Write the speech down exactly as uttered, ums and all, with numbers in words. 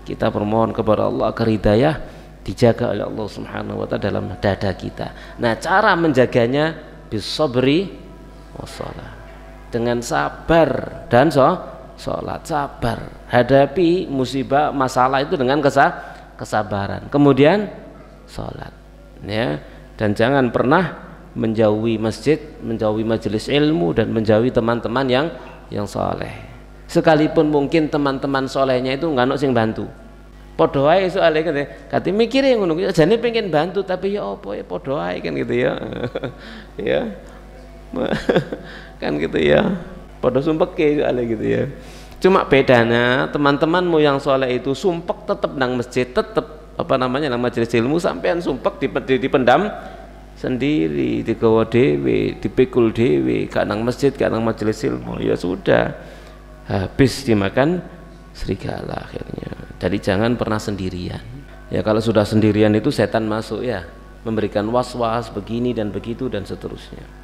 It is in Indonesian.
Kita bermohon kepada Allah agar hidayah dijaga oleh Allah Subhanahu wa taala dalam dada kita. Nah, cara menjaganya bisabri wassalah, dengan sabar dan so, sholat. Sabar hadapi musibah masalah itu dengan kesa, kesabaran, kemudian sholat, ya. Dan jangan pernah menjauhi masjid, menjauhi majelis ilmu, dan menjauhi teman-teman yang yang soleh. Sekalipun mungkin teman-teman solehnya itu nggak ono sing bantu, podo ae soalnya kan ya, kati mikirin ngono, jane pengen bantu tapi ya apa ya podo ae kan gitu ya. Ya kan gitu ya, podo sumpek soalnya gitu ya. Cuma bedanya teman-temanmu yang soleh itu sumpek tetap nang masjid, tetap apa namanya nang majelis ilmu, sampean sumpek dipendam sendiri, digawa dewe, dipikul dewe, gak nang masjid, gak nang majelis ilmu, ya sudah, habis dimakan serigala akhirnya. Jadi jangan pernah sendirian. Ya kalau sudah sendirian itu setan masuk ya, memberikan was-was begini dan begitu dan seterusnya.